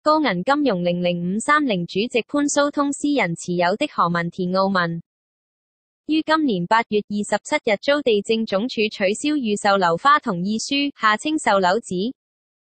高銀金融00530主席潘蘇通私人持有的何文田澳文，於今年8月27日遭地政總署取消預售樓花同意書，下稱售樓紙。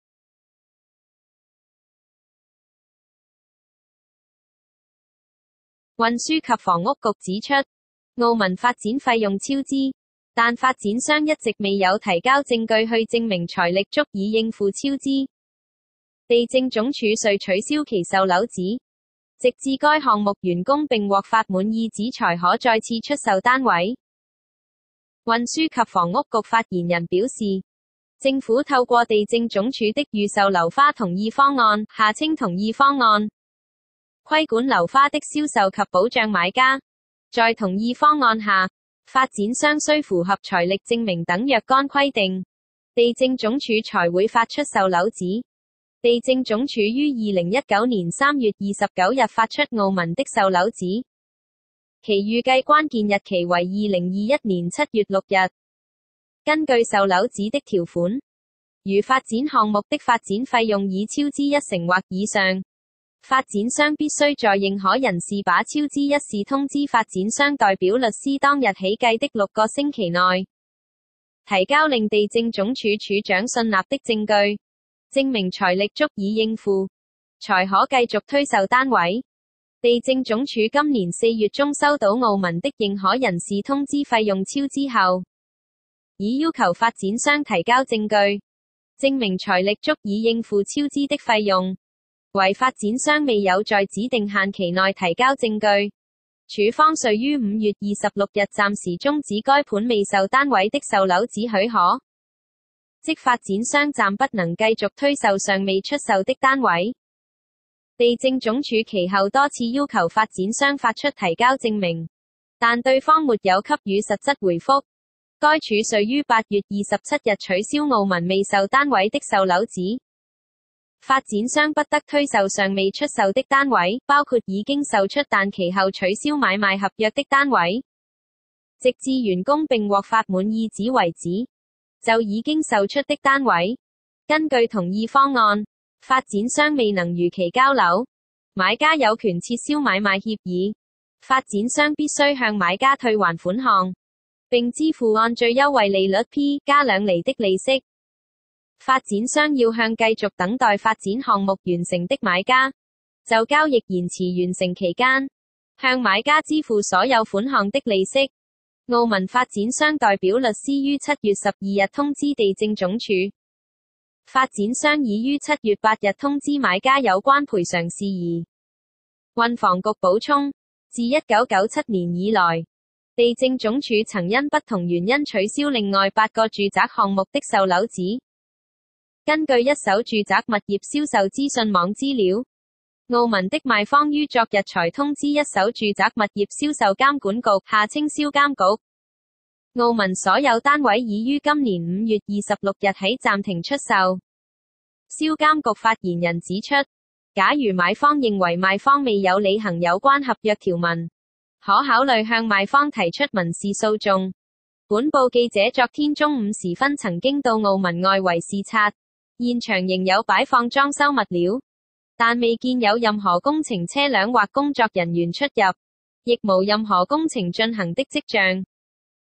運輸及房屋局指出，澳文發展費用超支，但發展商一直未有提交證據去證明財力足以應付超支。地政總署遂取消其售樓紙，直至該項目完工並獲發滿意紙才可再次出售單位。運輸及房屋局發言人表示，政府透過地政總署的預售樓花同意方案，下稱同意方案，規管樓花的銷售及保障買家。在同意方案下，發展商須符合財力證明等若干規定，地政總署才會發出售樓紙。地政總署於2019年3月29日發出澳文的售樓紙，其預計關鍵日期為2021年7月6日。根據售樓紙的條款，如發展項目的發展費用已超支1成或以上，發展商必須在認可人士把超支一事通知發展商代表律師當日起計的6個星期內，提交令地政總署署長信納的證據，證明財力足以應付，才可繼續推售單位。地政總署今年4月中收到澳文的認可人士通知費用超支後，已要求發展商提交證據，證明財力足以應付超支的費用。為發展商未有在指定限期內提交證據，署方遂於5月26日暫時終止該盤未售單位的售樓紙許可，即發展商暫不能繼續推售尚未出售的單位。地政總署其後多次要求發展商發出提交證明，但對方沒有給予實質回覆。該署遂於8月27日取消澳文未售單位的售樓紙。發展商不得推售尚未出售的單位，包括已經售出但其後取消買賣合約的單位，直至完工並獲發滿意紙為止。就已經售出的單位，根據同意方案，發展商未能如期交樓，買家有權撤銷買賣協議，發展商必須向買家退還款項，並支付按最優惠利率 P 加2厘的利息。發展商要向繼續等待發展項目完成的買家，就交易延遲完成期間，向買家支付所有款項的利息。澳文發展商代表律師於7月12日通知地政總署，發展商已於7月8日通知買家有關賠償事宜。運房局補充，自1997年以來，地政總署曾因不同原因取消另外8個住宅項目的售樓紙。根據一手住宅物業銷售資訊網資料，澳文的賣方於昨日才通知一手住宅物業銷售監管局，下稱銷監局，澳文所有單位已於今年5月26日起暫停出售。銷監局發言人指出，假如買方認為賣方未有履行有關合約條文，可考慮向賣方提出民事訴訟。本報記者昨天中午時分曾經到澳文外圍視察，現場仍有擺放裝修物料，但未見有任何工程車輛或工作人員出入，亦無任何工程進行的跡象。